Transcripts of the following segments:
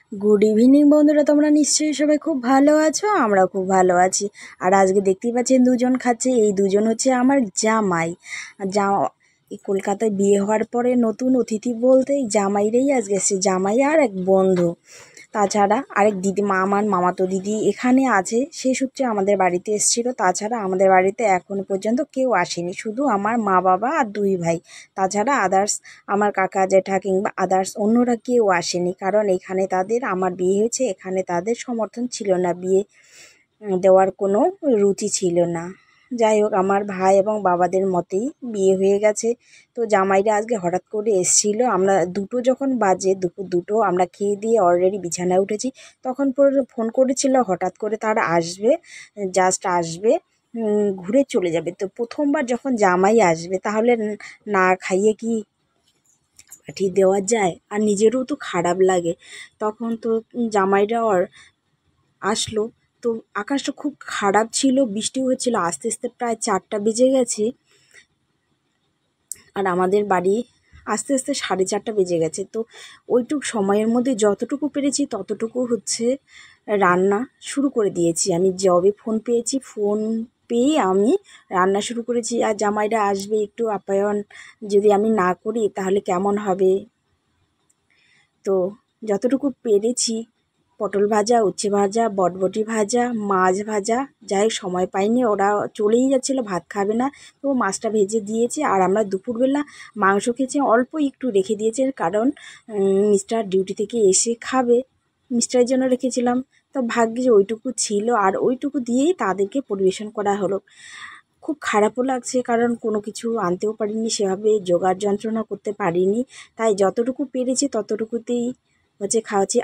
Good evening বন্ধুরা, তোমরা নিশ্চয়ই সবাই খুব ভালো আছো। আমরা খুব ভালো আছি। আর আজকে দেখতেই পাচ্ছেন দুজন খাচ্ছে। এই দুজন হচ্ছে আমার জামাই। এই কলকাতায় বিয়ে হওয়ার পরে নতুন অতিথি বলতে এই জামাইরাই আজকে এসছে। জামাই আর এক বন্ধু, তাছাড়া আরেক দিদিমা, আমার মামাতো দিদি এখানে আছে, সেই সূত্রে আমাদের বাড়িতে এসেছিলো। তাছাড়া আমাদের বাড়িতে এখনো পর্যন্ত কেউ আসেনি, শুধু আমার মা বাবা আর দুই ভাই। তাছাড়া আদার্স আমার কাকা জেঠা কিংবা আদার্স অন্যরা কেউ আসেনি, কারণ এখানে তাদের, আমার বিয়ে হয়েছে এখানে, তাদের সমর্থন ছিল না, বিয়ে দেওয়ার কোনো রুচি ছিল না। যাই হোক, আমার ভাই এবং বাবাদের মতেই বিয়ে হয়ে গেছে। তো জামাইরা আজকে হঠাৎ করে এসেছিলো। আমরা দুটো যখন বাজে, দুপুর দুটো, আমরা খেয়ে দিয়ে অলরেডি বিছানায় উঠেছি, তখন পরে ফোন করেছিল হঠাৎ করে তারা আসবে, জাস্ট আসবে, ঘুরে চলে যাবে। তো প্রথমবার যখন জামাই আসবে, তাহলে না খাইয়ে কি পাঠিয়ে দেওয়া যায়? আর নিজেরও তো খারাপ লাগে। তখন তো জামাইরা আসলো, তো আকাশটা খুব খারাপ ছিল, বৃষ্টি হচ্ছিল, আস্তে আস্তে প্রায় 4টা বেজে গেছে। আর আমাদের বাড়ি আস্তে আস্তে 4:30 বেজে গেছে। তো ওইটুক সময়ের মধ্যে যতটুকু পেরেছি ততটুকু হচ্ছে রান্না শুরু করে দিয়েছি। আমি যবে ফোন পেয়েছি, ফোন পেয়ে আমি রান্না শুরু করেছি। আর জামাইরা আসবে, একটু আপ্যায়ন যদি আমি না করি তাহলে কেমন হবে। তো যতটুকু পেরেছি, পটল ভাজা, উচ্ছে ভাজা, বটবটি ভাজা, মাছ ভাজা, যাই সময় পাইনি, ওরা চলেই যাচ্ছিলো, ভাত খাবে না, তো মাছটা ভেজে দিয়েছে। আর আমরা দুপুরবেলা মাংস খেয়েছি, অল্প একটু রেখে দিয়েছে, কারণ মিস্টার ডিউটি থেকে এসে খাবে, মিস্টারের জন্য রেখেছিলাম। তো ভাগ্যে ওইটুকু ছিল, আর ওইটুকু দিয়েই তাদেরকে পরিবেশন করা হলো। খুব খারাপও লাগছে, কারণ কোনো কিছু আনতেও পারিনি, সেভাবে জোগাড় যন্ত্রণা করতে পারিনি। তাই যতটুকু পেরেছি ততটুকুতেই হচ্ছে খাওয়াচ্ছি।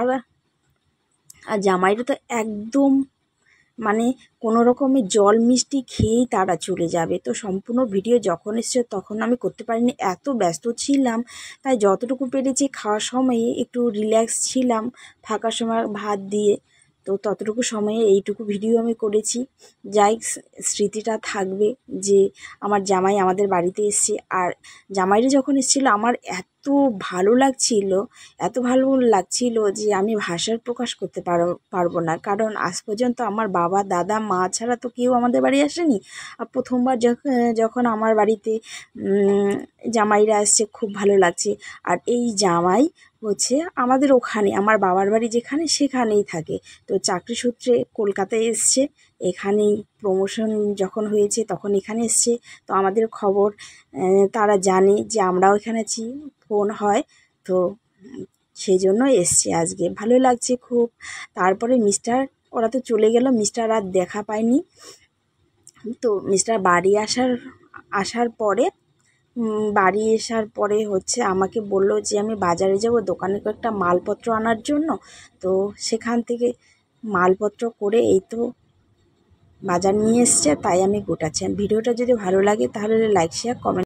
আর জামাইরা তো একদম মানে কোনো রকমের জল মিষ্টি খেয়েই তারা চলে যাবে। তো সম্পূর্ণ ভিডিও যখন এসছে তখন আমি করতে পারিনি, এত ব্যস্ত ছিলাম। তাই যতটুকু পেরেছি খাওয়ার সময়ে একটু রিল্যাক্স ছিলাম, ফাঁকা সময় ভাত দিয়ে, তো ততটুকু সময়ে এইটুকু ভিডিও আমি করেছি। যাই স্মৃতিটা থাকবে যে আমার জামাই আমাদের বাড়িতে এসছে। আর জামাইরা যখন এসেছিলো আমার এত ভালো লাগছিল, এত ভালো লাগছিল যে আমি ভাষার প্রকাশ করতে পারবো না। কারণ আজ পর্যন্ত আমার বাবা, দাদা, মা ছাড়া তো কেউ আমাদের বাড়ি আসেনি। আর প্রথমবার যখন আমার বাড়িতে জামাইরা আসছে, খুব ভালো লাগছে। আর এই জামাই হচ্ছে আমাদের ওখানে, আমার বাবার বাড়ি যেখানে সেখানেই থাকে। তো চাকরি সূত্রে কলকাতায় এসছে, এখানেই প্রমোশন যখন হয়েছে তখন এখানে এসছে। তো আমাদের খবর তারা জানে যে আমরাও এখানে আছি, ফোন হয়, তো সেই জন্য এসছে আজকে। ভালো লাগছে খুব। তারপরে ওরা তো চলে গেল, মিস্টার আর দেখা পায়নি। তো মিস্টার বাড়ি আসার পরে হচ্ছে আমাকে বলল যে আমি বাজারে যাব, দোকানে কয়েকটা মালপত্র আনার জন্য। তো সেখান থেকে মালপত্র করে এই তো বাজার নিয়ে এসছে, তাই আমি গোটাচ্ছি। ভিডিওটা যদি ভালো লাগে তাহলে লাইক, শেয়ার, কমেন্ট।